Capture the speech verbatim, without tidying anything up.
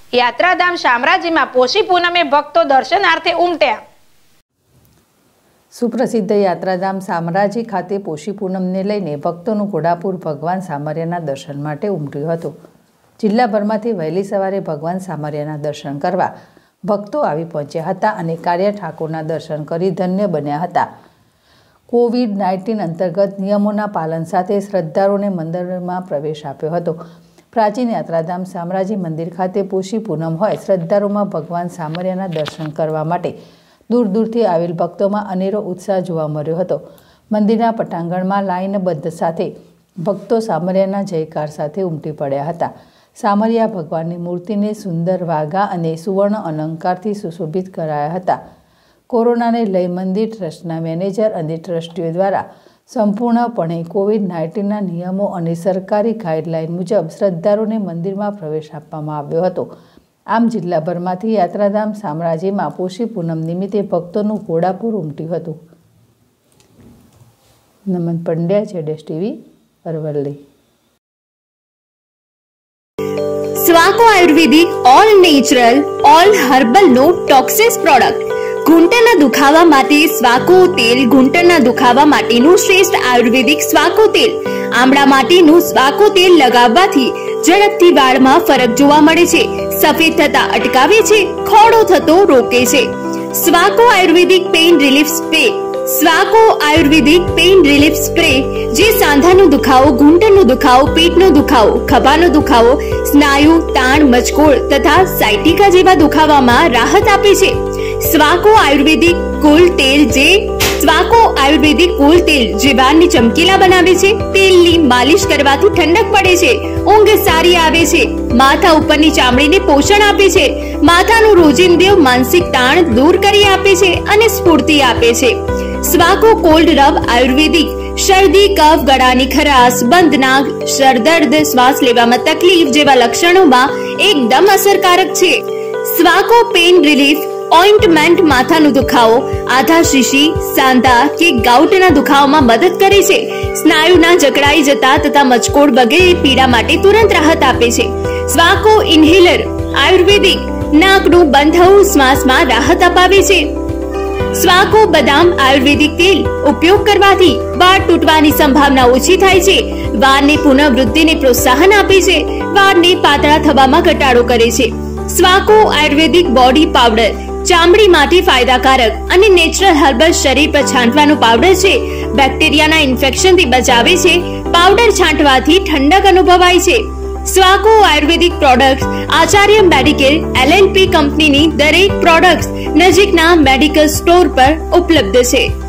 યાત્રાધામ શામળાજીમાં પોષી પૂનમે ભક્તો દર્શનાર્થે ઉમટ્યા। સુપ્રસિદ્ધ યાત્રાધામ શામળાજી ખાતે પોષી પૂનમને લઈને ભક્તોનું ઘોડાપુર ભગવાન સામરિયાના દર્શન માટે ઉમટ્યું હતું। જિલ્લાભરમાંથી વહેલી સવારે ભગવાન સામરિયાના દર્શન કરવા ભક્તો આવી પહોંચ્યા હતા અને કાળિયા ઠાકોરના દર્શન કરી ધન્ય બન્યા હતા। કોવિડ નાઇન્ટીન અંતર્ગત નિયમોના પાલન સાથે શ્રદ્ધાળુઓને મંદિરમાં પ્રવેશ આપ્યો હતો। પ્રાચીન યાત્રાધામ શામળાજી મંદિર ખાતે પોષી પૂનમ હોય શ્રદ્ધાળુઓમાં ભગવાન સામરિયાના દર્શન કરવા માટે દૂર દૂરથી આવેલ ભક્તોમાં અનેરો ઉત્સાહ જોવા મળ્યો હતો। મંદિરના પટાંગણમાં લાઇનબદ્ધ સાથે ભક્તો સામરિયાના જયકાર સાથે ઉમટી પડ્યા હતા। સામરિયા ભગવાનની મૂર્તિને સુંદર વાઘા અને સુવર્ણ અલંકારથી સુશોભિત કરાયા હતા। કોરોનાને લઈ મંદિર ટ્રસ્ટના મેનેજર અને ટ્રસ્ટીઓ દ્વારા સંપૂર્ણપણે કોવિડ નાઇન્ટીનના નિયમો અને સરકારી ગાઈડલાઇન મુજબ શ્રદ્ધાળુઓને મંદિરમાં પ્રવેશ આપવામાં આવ્યો હતો। આમ જિલ્લાભરમાંથી યાત્રાધામ શામળાજીમાં પોષી પૂનમ નિમિત્તે ભક્તોનું ઘોડાપુર ઉમટ્યું હતું। નમન પંડ્યા, જેડેશ TV, Aravalli. Swako ayurvedic all natural all herbal no toxins product ઘૂંટણના દુખાવા માટે સ્વાકો તેલ ઘૂંટણના દુખાવા માટેનું શ્રેષ્ઠ આયુર્વેદિક સ્વાકો તેલ આમળા માટેનું સ્વાકો તેલ લગાવવાથી ઝડપથી વાળમાં ફરક જોવા મળે છે, સફેદ થતા અટકાવે છે, ખોડો થતો રોકે છે। Swako ayurvedic pain relief spray Swako ayurvedic pain relief spray જે સાંધાનો દુખાવો, ઘૂંટણનો દુખાવો, પેટનો દુખાવો, ખભાનો દુખાવો, સ્નાયુ તાણ, મચકોડ તથા સાયટિકા જેવા દુખાવામાં રાહત આપે છે। સ્વાકો આયુર્વેદિક કુલ તેલ જે સ્વાકો આયુર્વેદિક કુલ તેલ જે વાળને ચમકીલા બનાવે છે, તેલની માલિશ કરવાથી ઠંડક પડે છે, ઊંઘ સારી આવે છે, માથા ઉપરની ચામડીને પોષણ આપે છે, માથાનું રોજિંદુ માનસિક તાણ દૂર કરી આપે છે અને સ્ફૂર્તિ આપે છે। સ્વાકો કોલ્ડ રબ આયુર્વેદિક શરદી, કફ, ગળાની ખરાશ, બંધ નાક, સરદર્દ, શ્વાસ લેવામાં તકલીફ જેવા લક્ષણોમાં એકદમ અસરકારક છે। સ્વાકો પેઇન રિલીફ ઓઇન્ટમેન્ટ માથાનો દુખાવો, આધા શીશી, સાંધા કે ગાઉટના દુખાવામાં મદદ કરે છે, સ્નાયુના જકડાઈ જતા તથા મચકોડ વગેરે પીડા માટે તુરંત રાહત આપે છે। સ્વાકો ઇન્હેલર આયુર્વેદિક નાકનું બંધ થવું શ્વાસમાં રાહત અપાવે છે। સ્વાકો બદામ આયુર્વેદિક તેલ ઉપયોગ કરવાથી વાળ તૂટવાની સંભાવના ઓછી થાય છે, વાળની પુનઃવૃદ્ધિને પ્રોત્સાહન આપે છે, વાળને પાતળા થવામાં ઘટાડો કરે છે। સ્વાકો આયુર્વેદિક બોડી પાવડર ચામડી માટે ફાયદાકારક અને નેચરલ હર્બલ શરીર પર છાંટવાનો પાવડર છે, બેક્ટેરિયાના ઇન્ફેક્શનથી બચાવે છે, પાવડર છાંટવાથી ઠંડક અનુભવાય છે। Swako ayurvedic products Acharya medicare L L P કંપનીની દરેક પ્રોડક્ટ્સ નજીકના મેડિકલ સ્ટોર પર ઉપલબ્ધ છે।